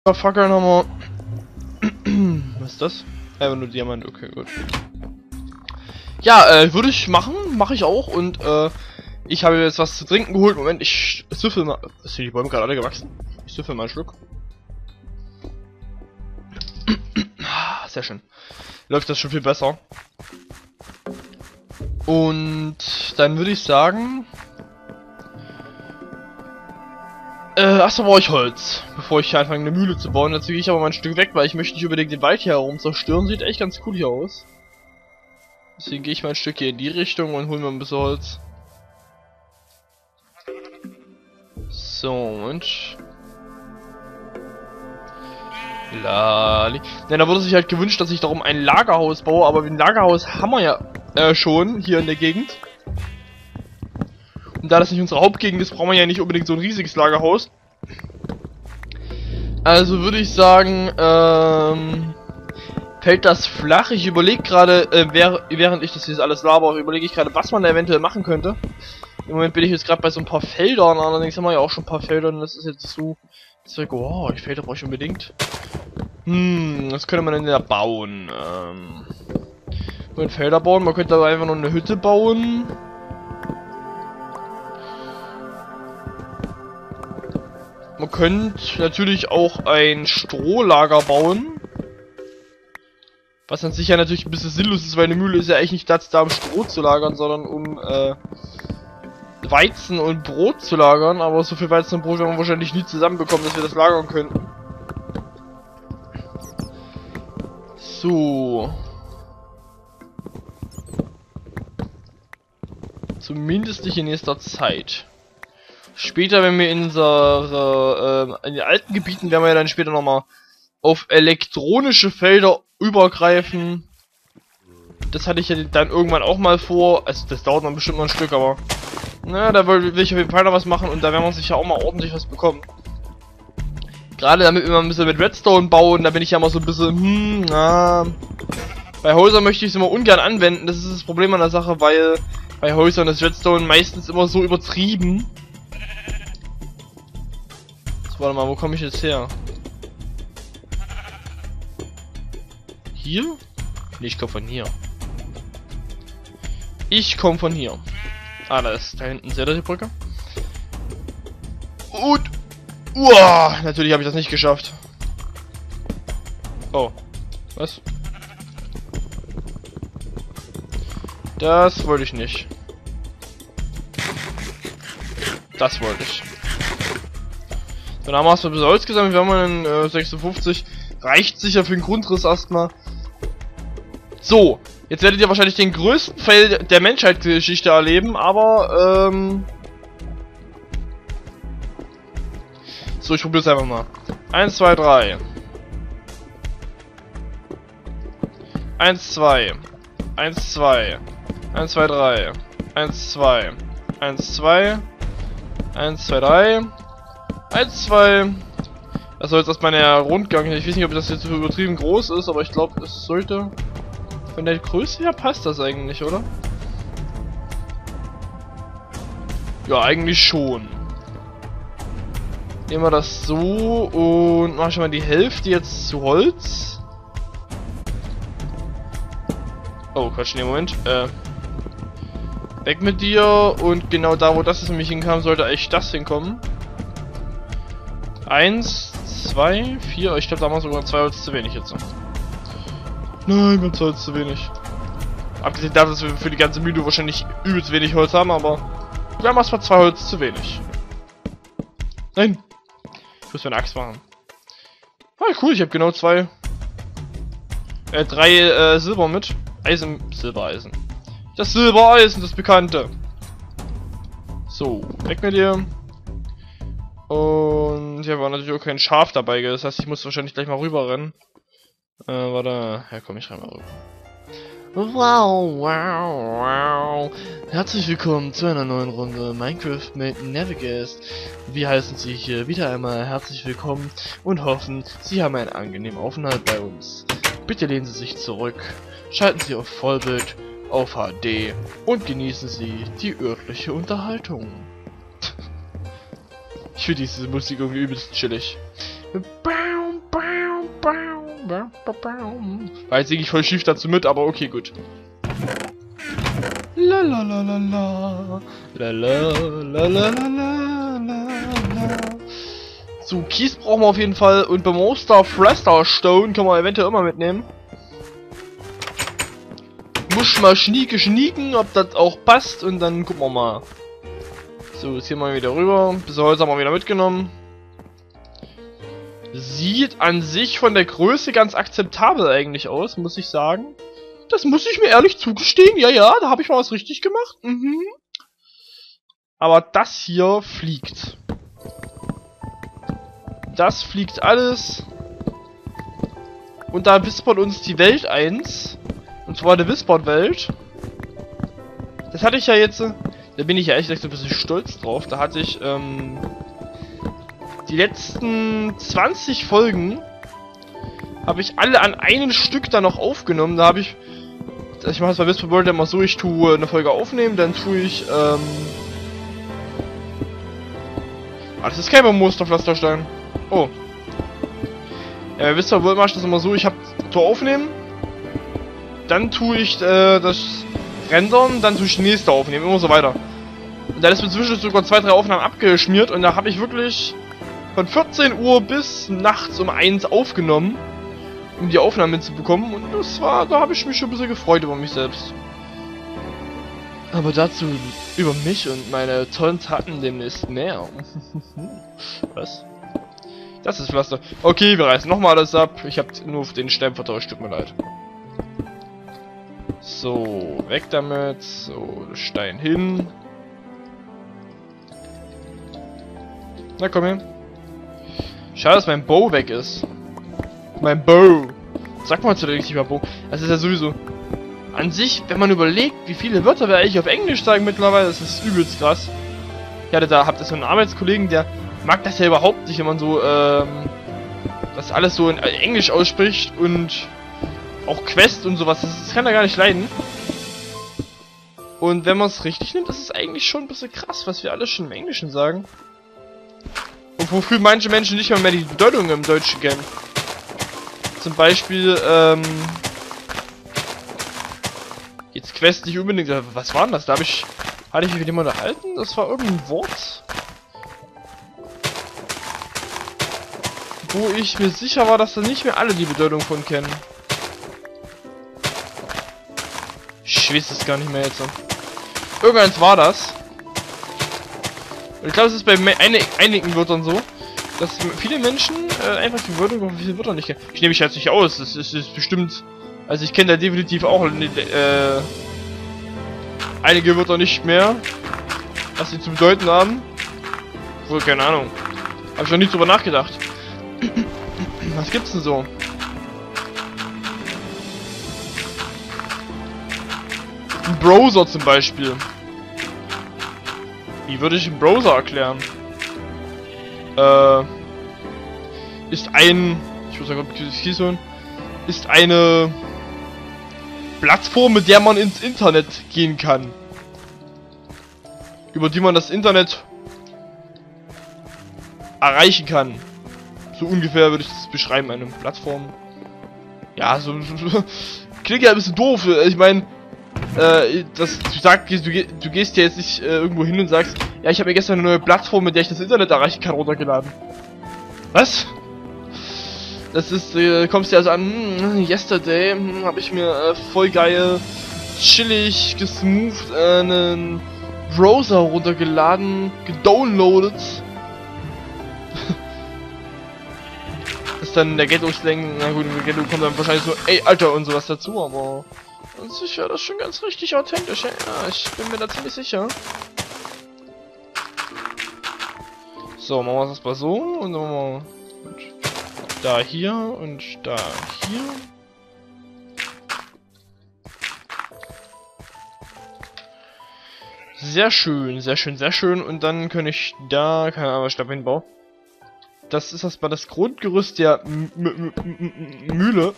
Fackeln haben wir. Was ist das? Einfach nur Diamant, okay, gut. Ja, würde ich machen, mache ich auch und ich habe jetzt was zu trinken geholt. Moment, ich süffel mal. Sind die Bäume gerade alle gewachsen? Ich süffel mal einen Schluck. Sehr schön. Läuft das schon viel besser. Und dann würde ich sagen. Achso, brauche ich Holz, bevor ich anfange eine Mühle zu bauen. Dazu gehe ich aber mal ein Stück weg, weil ich möchte nicht unbedingt den Wald hier herum zerstören. Sieht echt ganz cool hier aus. Deswegen gehe ich mal ein Stück hier in die Richtung und hole mir ein bisschen Holz. So, und Lali. Ja, da wurde sich halt gewünscht, dass ich darum ein Lagerhaus baue, aber ein Lagerhaus haben wir ja schon hier in der Gegend. Und da das nicht unsere Hauptgegend ist, brauchen wir ja nicht unbedingt so ein riesiges Lagerhaus. Also würde ich sagen, fällt das flach. Ich überlege gerade, während ich das jetzt alles laber, überlege ich gerade, was man da eventuell machen könnte. Im Moment bin ich jetzt gerade bei so ein paar Feldern, allerdings haben wir ja auch schon ein paar Felder und das ist jetzt so... Oh, die Felder brauche ich unbedingt. Was könnte man denn da bauen? Felder bauen, man könnte aber einfach nur eine Hütte bauen. Man könnte natürlich auch ein Strohlager bauen. Was an sich ja natürlich ein bisschen sinnlos ist, weil eine Mühle ist ja eigentlich nicht dazu da, um Stroh zu lagern, sondern um Weizen und Brot zu lagern. Aber so viel Weizen und Brot werden wir wahrscheinlich nie zusammenbekommen, dass wir das lagern könnten. So. Zumindest nicht in nächster Zeit. Später, wenn wir in in den alten Gebieten, werden wir ja dann später nochmal auf elektronische Felder übergreifen. Das hatte ich ja dann irgendwann auch mal vor. Also das dauert noch bestimmt noch ein Stück, aber na, da will ich auf jeden Fall noch was machen und da werden wir sicher auch mal ordentlich was bekommen. Gerade damit wir mal ein bisschen mit Redstone bauen, da bin ich ja mal so ein bisschen, bei Häusern möchte ich es immer ungern anwenden. Das ist das Problem an der Sache, weil bei Häusern ist Redstone meistens immer so übertrieben. Warte mal, wo komme ich jetzt her? Hier? Nee, ich komme von hier. Ich komme von hier. Ah, da ist da hinten, seht ihr die Brücke? Und... Uah, natürlich habe ich das nicht geschafft. Oh. Was? Das wollte ich nicht. Das wollte ich. Dann haben wir erstmal ein bisschen Holz gesammelt, wir haben einen 56. Reicht sicher für den Grundriss erstmal. So, jetzt werdet ihr wahrscheinlich den größten Fail der Menschheitsgeschichte erleben, aber so, ich probiere es einfach mal. 1, 2, 3. 1, 2. 1, 2. 1, 2, 3. 1, 2. 1, 2. 1, 2, 3. 1, 2. Das soll jetzt erstmal der Rundgang. Ich weiß nicht, ob das jetzt so übertrieben groß ist, aber ich glaube, es sollte... Von der Größe her passt das eigentlich, oder? Ja, eigentlich schon. Nehmen wir das so und mache ich mal die Hälfte jetzt zu Holz. Oh, Quatsch, nee, Moment. Weg mit dir und genau da, wo das jetzt nämlich hinkam, sollte eigentlich das hinkommen. 1, 2, 4. Ich glaube, da haben wir sogar 2 Holz zu wenig jetzt. Nein, wir haben 2 Holz zu wenig. Abgesehen davon, dass wir für die ganze Mühle wahrscheinlich übelst wenig Holz haben, aber wir haben erstmal 2 Holz zu wenig. Nein! Ich muss mir eine Axt machen. Ah, cool, ich habe genau 3 Silber mit. Silbereisen. Das Silbereisen, das Bekannte. So, weg mit dir. Und ja, war natürlich auch kein Schaf dabei, gell? Das heißt, ich muss wahrscheinlich gleich mal rüber rennen. Warte, ja komm, ich renn mal rüber. Wow, wow, wow. Herzlich willkommen zu einer neuen Runde Minecraft mit Navigast. Wir heißen Sie hier wieder einmal herzlich willkommen und hoffen, Sie haben einen angenehmen Aufenthalt bei uns. Bitte lehnen Sie sich zurück, schalten Sie auf Vollbild, auf HD und genießen Sie die örtliche Unterhaltung. Ich finde diese Musik irgendwie übelst chillig. Baum, War jetzt irgendwie voll schief dazu mit, aber okay, gut. La la la la la. La la la la la la. So, Kies brauchen wir auf jeden Fall. Und beim Monster Thruster Stone können wir eventuell immer mitnehmen. Muss mal schnieken, ob das auch passt. Und dann gucken wir mal. So, jetzt gehen wir wieder rüber. Bis heute haben wir wieder mitgenommen. Sieht an sich von der Größe ganz akzeptabel eigentlich aus, muss ich sagen. Das muss ich mir ehrlich zugestehen. Ja, da habe ich mal was richtig gemacht. Aber das hier fliegt. Das fliegt alles. Und da wispert uns die Welt 1. Und zwar die Wispert-Welt. Das hatte ich ja jetzt... Da bin ich ja ehrlich gesagt so ein bisschen stolz drauf. Da hatte ich die letzten 20 Folgen habe ich alle an einem Stück da noch aufgenommen. Da habe ich mache es bei Whisper World immer so, ich tue eine Folge aufnehmen, dann tue ich das ist kein Monsterpflasterstein. Oh. Ja, bei Whisper World mache ich das immer so, ich habe Tor aufnehmen, dann tue ich das rendern, dann tue ich die nächste aufnehmen, immer so weiter. Und dann ist mir zwischendurch sogar 2, 3 Aufnahmen abgeschmiert und da habe ich wirklich von 14 Uhr bis nachts um 1 aufgenommen, um die Aufnahmen hinzubekommen. Und da habe ich mich schon ein bisschen gefreut über mich selbst. Aber dazu über mich und meine tollen Taten demnächst mehr. Was? Das ist Pflaster. Okay, wir reißen nochmal alles ab. Ich habe nur auf den Stein vertauscht, tut mir leid. So, weg damit. So, Stein hin. Na komm her. Schade, dass mein Bow weg ist. Mein Bow. Sag mal zu der richtig mal Bow. Das ist ja sowieso... An sich, wenn man überlegt, wie viele Wörter wir eigentlich auf Englisch sagen mittlerweile, das ist übelst krass. Ich hatte da, habt ihr so einen Arbeitskollegen, der mag das ja überhaupt nicht, wenn man so, das alles so in Englisch ausspricht und auch Quest und sowas, das kann er gar nicht leiden. Und wenn man es richtig nimmt, ist es eigentlich schon ein bisschen krass, was wir alles schon im Englischen sagen. Und wofür manche Menschen nicht mehr die Bedeutung im Deutschen kennen. Zum Beispiel, jetzt Quest nicht unbedingt, was war denn das? Hatte ich mich mit dem unterhalten? Das war irgendein Wort, wo ich mir sicher war, dass da nicht mehr alle die Bedeutung von kennen. Ich weiß es gar nicht mehr jetzt. Irgendeins war das. Und ich glaube, es ist bei einigen Wörtern so, dass viele Menschen einfach die Bedeutung von vielen Wörtern nicht kennen. Ich nehme mich jetzt nicht aus, das ist bestimmt... Also ich kenne da definitiv auch einige Wörter nicht mehr, was sie zu bedeuten haben. Wohl, keine Ahnung. Habe ich noch nie drüber nachgedacht. Was gibt's denn so? Ein Browser zum Beispiel. Wie würde ich einen Browser erklären? Ist ein... Ich muss sagen, ist eine Plattform, mit der man ins Internet gehen kann. Über die man das Internet erreichen kann. So ungefähr würde ich das beschreiben, eine Plattform. Ja, so klingt ja ein bisschen doof. Ich meine, du gehst ja jetzt nicht irgendwo hin und sagst, ja, ich habe mir gestern eine neue Plattform, mit der ich das Internet erreichen kann, runtergeladen. Was? Das ist, kommst du ja so an, yesterday habe ich mir voll geil, chillig, gesmooth einen Browser runtergeladen, gedownloadet. Ist dann der Ghetto-Slang, na gut, im Ghetto kommt dann wahrscheinlich so, ey, Alter und sowas dazu, aber an sich ja das schon ganz richtig authentisch, ja, ich bin mir da ziemlich sicher. So, machen wir das mal so und dann machen wir da hier und da hier. Sehr schön, sehr schön, sehr schön. Und dann kann ich da, keine Ahnung, was ich da hinbaue. Das ist erstmal das Grundgerüst der Mühle.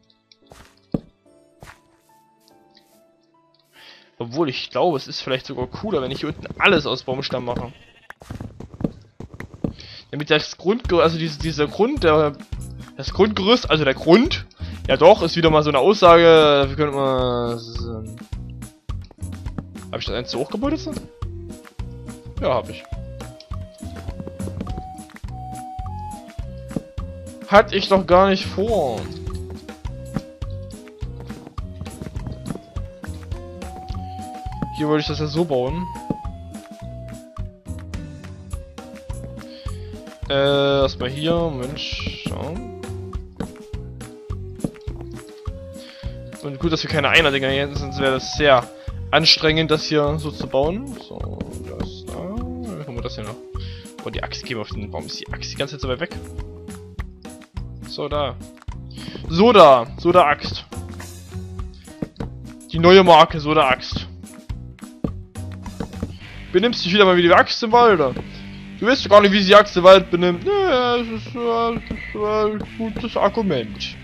Obwohl, ich glaube, es ist vielleicht sogar cooler, wenn ich hier unten alles aus Baumstamm mache. Damit das Grundgerüst, also dieser Grund, der Das Grundgerüst, also der Grund, ja doch, ist wieder mal so eine Aussage. Wir können mal... Habe ich das eins zu hoch gebaut jetzt? Ja, habe ich. Hatte ich doch gar nicht vor. Hier wollte ich das ja so bauen. Erstmal hier, Mensch, schauen. Und gut, dass wir keine Einer-Dinger hier hätten, sonst wäre das sehr anstrengend, das hier so zu bauen. So, das da. Dann haben wir das hier noch. Oh, die Axt gehen wir auf den. Warum ist die Axt die ganze Zeit so weit weg? So, da. Soda Axt. Die neue Marke, Soda Axt. Benimmst dich wieder mal wie die Axt im Wald, oder? Du weißt gar nicht, wie sich die Axt im Wald benimmt. Ja, das ist ein gutes Argument.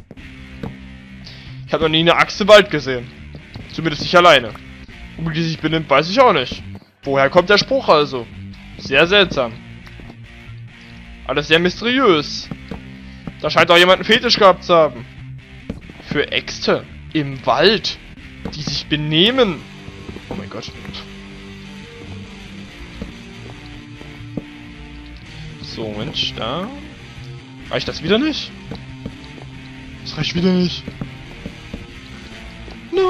Ich habe noch nie eine Axt im Wald gesehen. Zumindest nicht alleine. Und wie die sich benimmt, weiß ich auch nicht. Woher kommt der Spruch also? Sehr seltsam. Alles sehr mysteriös. Da scheint auch jemand einen Fetisch gehabt zu haben. Für Äxte im Wald, die sich benehmen. Oh mein Gott. So, Mensch, da. Reicht das wieder nicht? Das reicht wieder nicht. Nein,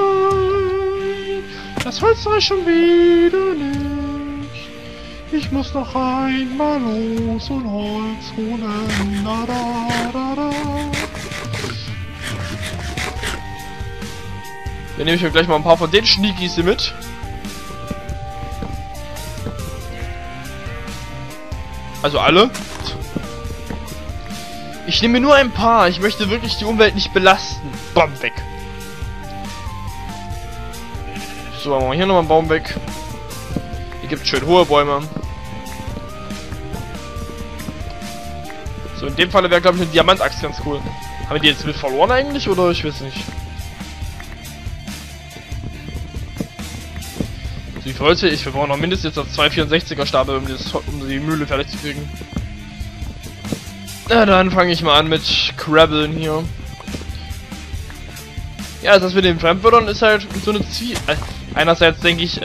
das Holz reicht schon wieder nicht. Ich muss noch einmal los und Holz holen. Da, da, da, da. Dann nehme ich mir gleich mal ein paar von den Schniekis hier mit. Also alle. Ich nehme mir nur ein paar. Ich möchte wirklich die Umwelt nicht belasten. Bam, weg. So, machen wir hier nochmal einen Baum weg. Hier gibt es schön hohe Bäume. So, in dem Falle wäre, glaube ich, eine Diamantachs ganz cool. Haben wir die jetzt mit verloren eigentlich, oder? Ich weiß nicht. So, wie wollte ich? Wir brauchen noch mindestens jetzt noch 2 64er Stapel, um die Mühle fertig zu kriegen. Na, dann fange ich mal an mit Krabbeln hier. Ja, das mit den Fremdwörtern ist halt so eine Ziel. Einerseits denke ich,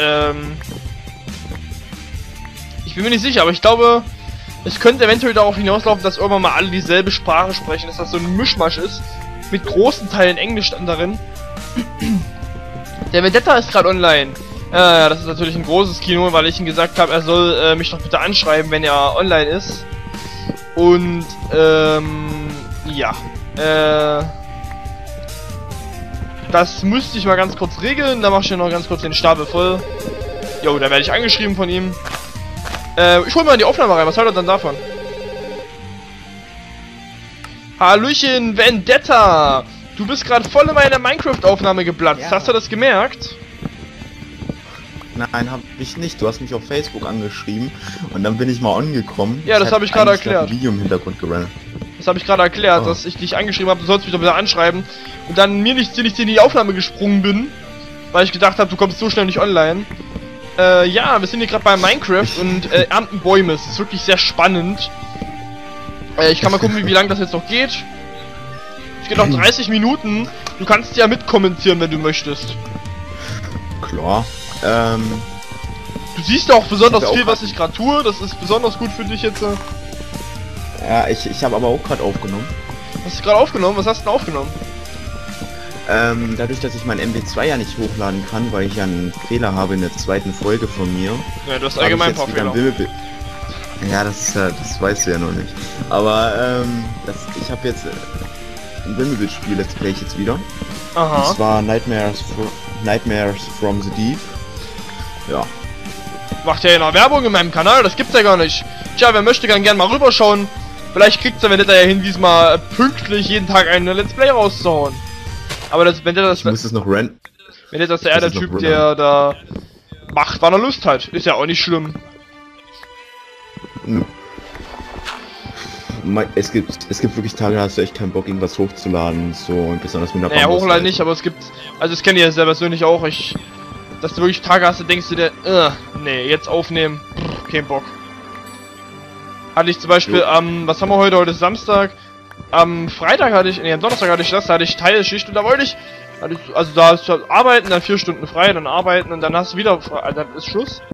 ich bin mir nicht sicher, aber ich glaube, es könnte eventuell darauf hinauslaufen, dass irgendwann mal alle dieselbe Sprache sprechen, dass das so ein Mischmasch ist, mit großen Teilen Englisch dann darin. Der Vendetta ist gerade online. Ja, das ist natürlich ein großes Kino, weil ich ihm gesagt habe, er soll mich doch bitte anschreiben, wenn er online ist. Und, ja, das müsste ich mal ganz kurz regeln. Da mache ich hier noch ganz kurz den Stapel voll. Jo, da werde ich angeschrieben von ihm. Ich hole mal in die Aufnahme rein. Was haltet ihr dann davon? Hallöchen, Vendetta! Du bist gerade voll in meine Minecraft-Aufnahme geplatzt. Ja. Hast du das gemerkt? Nein, hab ich nicht. Du hast mich auf Facebook angeschrieben und dann bin ich mal angekommen. Ja, das habe ich gerade erklärt. Ein Video im Hintergrund gerannt. Das habe ich gerade erklärt, dass ich dich angeschrieben habe, du sollst mich doch wieder anschreiben. Und dann mir nicht in die Aufnahme gesprungen bin, weil ich gedacht habe, du kommst so schnell nicht online. Ja, wir sind hier gerade bei Minecraft und ernten Bäume. Es ist wirklich sehr spannend. Ich kann mal gucken, wie lange das jetzt noch geht. Es geht noch 30 Minuten. Du kannst ja mitkommentieren, wenn du möchtest. Klar. Du siehst ja auch besonders viel, was ich gerade tue. Das ist besonders gut für dich jetzt. Ja, ich habe aber auch gerade aufgenommen. Hast du gerade aufgenommen? Was hast du denn aufgenommen? Dadurch, dass ich mein MB2 ja nicht hochladen kann, weil ich ja einen Fehler habe in der zweiten Folge von mir. Ja, du hast allgemein ein paar Fehler. Ja, das weißt du ja noch nicht. Aber ich habe jetzt ein Wimmelbild-Spiel, Let's Play ich jetzt wieder. Aha. Und zwar Nightmares from the Deep. Ja. Macht ja eine Werbung in meinem Kanal, das gibt's ja gar nicht. Tja, wer möchte, kann gerne mal rüberschauen. Vielleicht kriegt's der Vendetta ja hin, diesmal pünktlich jeden Tag eine Let's Play rauszuhauen. Aber das Vendetta ist... Ich muss es noch rennen. Vendetta ist ja eher der Typ, der da macht, wann er Lust hat. Ist ja auch nicht schlimm. Es gibt wirklich Tage, da hast du echt keinen Bock, irgendwas hochzuladen, so besonders mit der Naja, hochladen nicht, aber es gibt... Also das kenne ich ja selber persönlich auch, dass du wirklich Tage hast, da denkst du dir, nee, jetzt aufnehmen, kein Bock. Hatte ich zum Beispiel am, was haben wir heute? Heute ist Samstag. am Freitag hatte ich, nee, am Donnerstag hatte ich das, da hatte ich Teilschicht und da wollte ich, also da ist arbeiten, dann 4 Stunden frei, dann arbeiten und dann hast du wieder frei, dann ist Schluss.